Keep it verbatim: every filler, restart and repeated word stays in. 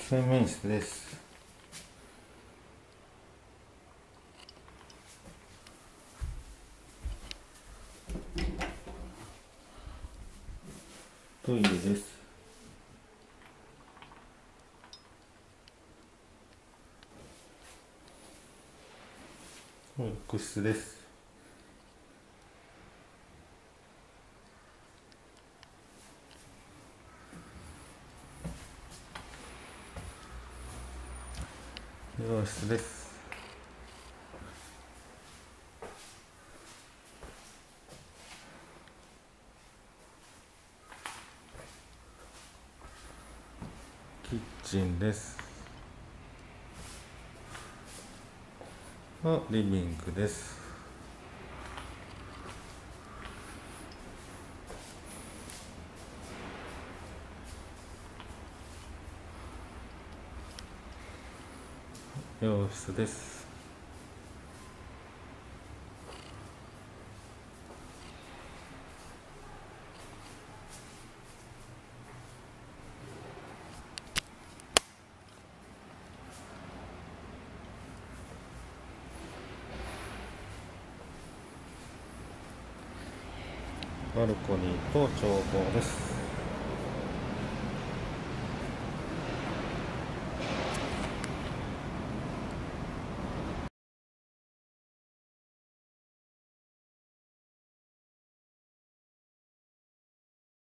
洗面室です。トイレです。浴室です。洋室です。キッチンです。リビングです。洋室です。バルコニーと眺望です。